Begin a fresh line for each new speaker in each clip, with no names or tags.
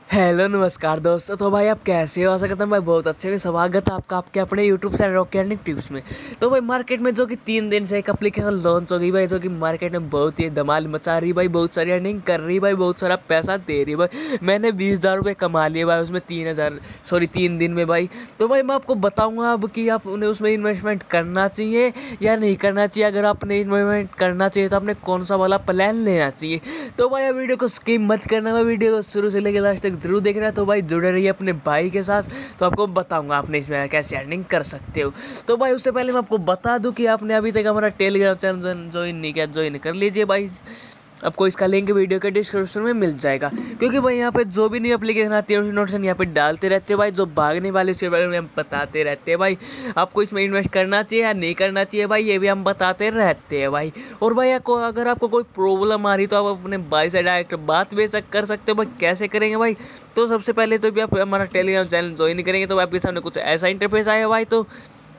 Hello नमस्कार दोस्तों। तो भाई आप कैसे हो? आशा करता हूँ भाई बहुत अच्छे हैं। स्वागत है आपका आपके अपने YouTube channel Rocky earning tips में। तो भाई मार्केट में जो कि 3 दिन से एक एप्लीकेशन लॉन्च हो गई भाई, जो कि मार्केट में बहुत ही धमाल मचा रही भाई, बहुत सारी अर्निंग कर रही भाई, बहुत सारा पैसा दे रही भाई। मैंने 20,000 रुपये कमा लिए भाई उसमें 3 दिन में भाई। तो भाई मैं आपको बताऊँगा अब कि आप उन्हें उसमें इन्वेस्टमेंट करना चाहिए या नहीं करना चाहिए। अगर आपने इन्वेस्टमेंट करना चाहिए तो आपने कौन सा वाला प्लान लेना चाहिए। तो भाई वीडियो को स्किप मत करना भाई, वीडियो को शुरू से लेकर लास्ट तक जरूर देखना। तो भाई जुड़े रहिए अपने भाई के साथ, तो आपको बताऊंगा आपने इसमें कैसे अर्निंग कर सकते हो। तो भाई उससे पहले मैं आपको बता दूं कि आपने अभी तक हमारा टेलीग्राम चैनल ज्वाइन नहीं किया, ज्वाइन कर लीजिए भाई। आपको इसका लिंक वीडियो के डिस्क्रिप्शन में मिल जाएगा, क्योंकि भाई यहाँ पे जो भी नई एप्लीकेशन आती है नोटिफिकेशन यहाँ पे डालते रहते हैं भाई। जो भागने वाले उसके बारे में हम बताते रहते हैं भाई। आपको इसमें इन्वेस्ट करना चाहिए या नहीं करना चाहिए भाई, ये भी हम बताते रहते हैं भाई। और भाई अगर आपको कोई प्रॉब्लम आ रही तो आप अपने भाई से डायरेक्ट बात भी कर सकते हो भाई। कैसे करेंगे भाई? तो सबसे पहले तो भी आप हमारा टेलीग्राम चैनल ज्वाइन करेंगे तो आपके सामने कुछ ऐसा इंटरफेस आया भाई। तो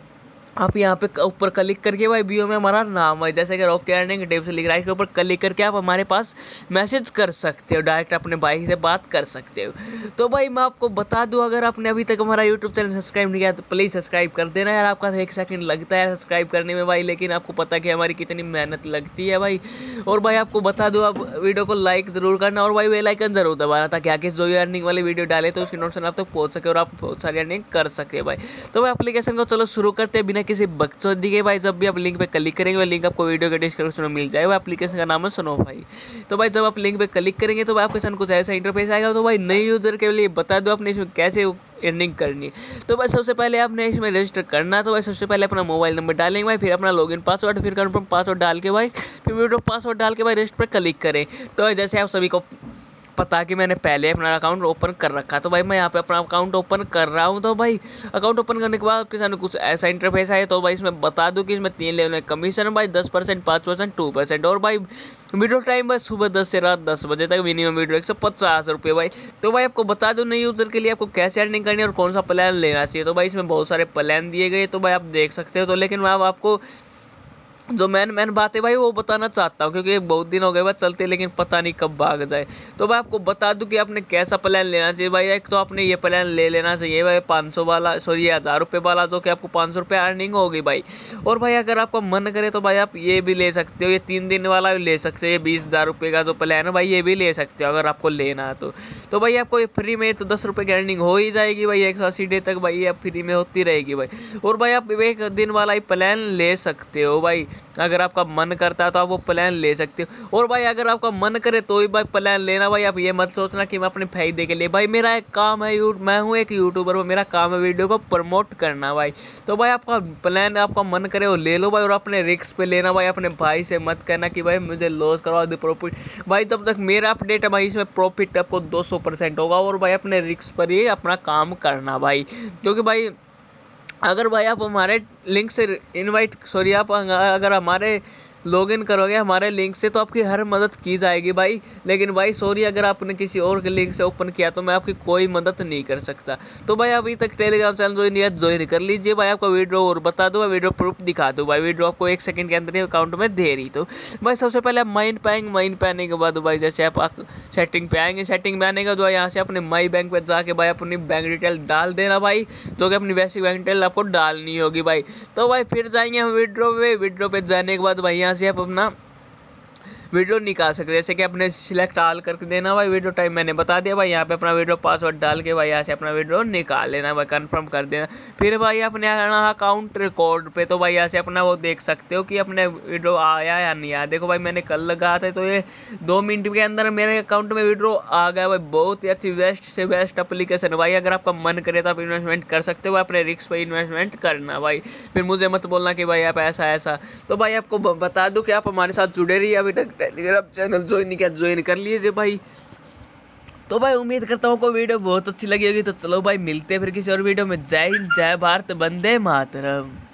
आप यहाँ पे ऊपर क्लिक करके भाई बीओ में हमारा नाम है, जैसे कि रॉकी अर्निंग टिप्स से लिख रहा है, इसके ऊपर क्लिक करके आप हमारे पास मैसेज कर सकते हो, डायरेक्ट अपने भाई से बात कर सकते हो। तो भाई मैं आपको बता दूं, अगर आपने अभी तक हमारा यूट्यूब चैनल सब्सक्राइब नहीं किया तो प्लीज़ सब्सक्राइब कर देना यार। आपका 1 सेकंड लगता है सब्सक्राइब करने में भाई, लेकिन आपको पता है कि हमारी कितनी मेहनत लगती है भाई। और भाई आपको बता दूँ, आप वीडियो को लाइक ज़रूर करना और भाई बेल आइकन ज़रूर दबाना, ताकि आगे जो भी अर्निंग वाली वीडियो डाले तो उसकी नोटिफिकेशन आप तक पहुँच सके और आप बहुत सारी अर्निंग कर सके भाई। तो भाई एप्लीकेशन को चलो शुरू करते हैं बिना किसी बकचोदी के भाई। जब भी आप लिंक पे क्लिक करेंगे, लिंक आपको वीडियो के डिस्क्रिप्शन में मिल जाएगा। एप्लीकेशन का नाम है सुनो भाई। तो भाई जब आप लिंक पे क्लिक करेंगे तो भाई आपके सामने कुछ ऐसा इंटरफेस आएगा। तो भाई नए यूजर के लिए बता दो आपने इसमें कैसे अर्निंग करनी है। तो भाई सबसे पहले आपने इसमें रजिस्टर करना। तो भाई सबसे पहले अपना मोबाइल नंबर डालेंगे भाई, फिर अपना लॉगिन पासवर्ड, फिर कंफर्म पासवर्ड डाल के भाई, फिर वीडियो पासवर्ड डाल के भाई रजिस्टर पर क्लिक करें। तो जैसे आप सभी को पता कि मैंने पहले अपना अकाउंट ओपन कर रखा, तो भाई मैं यहाँ पे अपना अकाउंट ओपन कर रहा हूँ। तो भाई अकाउंट ओपन करने के बाद आपके सामने कुछ ऐसा इंटरफेस है। तो भाई इसमें बता दूँ कि इसमें 3 लेवल है कमीशन भाई, 10%, 5%, 2%। और भाई वीडियो टाइम भाई सुबह 10 से रात 10 बजे तक, मिनिमम वीडियो 150 रुपये भाई। तो भाई आपको बता दूँ नए यूज़र के लिए आपको कैसे अर्निंग करनी है और कौन सा प्लान लेना चाहिए। तो भाई इसमें बहुत सारे प्लान दिए गए, तो भाई आप देख सकते हो। तो लेकिन मैं आपको जो मेन बात है भाई वो बताना चाहता हूँ, क्योंकि बहुत दिन हो गए भाई चलते, लेकिन पता नहीं कब भाग जाए। तो भाई आपको बता दूँ कि आपने कैसा प्लान लेना चाहिए भाई। एक तो आपने ये प्लान ले लेना चाहिए भाई 500 वाला, सॉरी 1000 रुपये वाला, जो कि आपको 500 रुपये अर्निंग होगी भाई। और भाई अगर आपका मन करे तो भाई आप ये भी ले सकते हो, ये 3 दिन वाला भी ले सकते हो। ये 20,000 रुपये का जो प्लान है भाई, ये भी ले सकते हो अगर आपको लेना है तो भाई आपको ये फ्री में तो 10 रुपये की अर्निंग हो ही जाएगी भाई। 180 डे तक भाई ये फ्री में होती रहेगी भाई। और भाई आप 1 दिन वाला ही प्लान ले सकते हो भाई, अगर आपका मन करता है तो आप वो प्लान ले सकते हो। और भाई अगर आपका मन करे तो ही भाई प्लान लेना भाई। आप ये मत सोचना कि मैं अपने फायदे के लिए, भाई मेरा एक काम है, मैं हूँ एक यूट्यूबर, मेरा काम है वीडियो को प्रमोट करना भाई। तो भाई आपका प्लान आपका मन करे वो ले लो भाई, और अपने रिस्क पे लेना भाई। अपने भाई से मत कहना कि भाई मुझे लॉस करवा दे प्रॉफिट भाई। जब तक मेरा अपडेट है भाई इसमें प्रॉफिट आपको 200% होगा। और भाई अपने रिस्क पर ही अपना काम करना भाई, क्योंकि भाई अगर भाई आप हमारे लिंक से आप अगर हमारे लॉगिन करोगे हमारे लिंक से तो आपकी हर मदद की जाएगी भाई। लेकिन भाई सॉरी, अगर आपने किसी और के लिंक से ओपन किया तो मैं आपकी कोई मदद नहीं कर सकता। तो भाई अभी तक टेलीग्राम चैनल ज्वाइन कर लीजिए भाई। आपको वीडियो और बता दूँ, वीडियो प्रूफ दिखा दूँ भाई। वीडियो आपको 1 सेकंड के अंदर ही अकाउंट में दे रही। तो भाई सबसे पहले आप माइन पे आने के बाद भाई जैसे आप सेटिंग पे आएंगे, सेटिंग पे आने के बाद यहाँ से अपने माई बैंक पे जाके भाई अपनी बैंक डिटेल डाल देना भाई, जो कि अपनी बेसिक बैंक डिटेल आपको डालनी होगी भाई। तो भाई फिर जाएंगे हम विड्रो पे जाने के बाद भाई यहाँ से आप अपना वीडियो निकाल सकते हैं, जैसे कि अपने सिलेक्ट ऑल करके देना भाई। वीडियो टाइम मैंने बता दिया भाई, यहाँ पे अपना वीडियो पासवर्ड डाल के भाई यहाँ से अपना वीडियो निकाल लेना भाई, कंफर्म कर देना। फिर भाई अपने आना अकाउंट रिकॉर्ड पे, तो भाई यहाँ से अपना वो देख सकते हो कि अपने वीडियो आया या नहीं आया। देखो भाई मैंने कल लगाया था, तो ये 2 मिनट के अंदर मेरे अकाउंट में वीडियो आ गया भाई। बहुत ही अच्छी बेस्ट से बेस्ट एप्लीकेशन है भाई। अगर आपका मन करे तो आप इन्वेस्टमेंट कर सकते हो, अपने रिस्क पे इन्वेस्टमेंट करना भाई। फिर मुझे मत बोलना कि भाई आप ऐसा। तो भाई आपको बता दूँ कि आप हमारे साथ जुड़े रहिए। अभी तक टेलीग्राम चैनल ज्वाइन कर लीजिए भाई। तो भाई उम्मीद करता हूँ आपको वीडियो बहुत अच्छी लगी होगी। तो चलो भाई मिलते हैं फिर किसी और वीडियो में। जय हिंद, जय भारत, वंदे मातरम।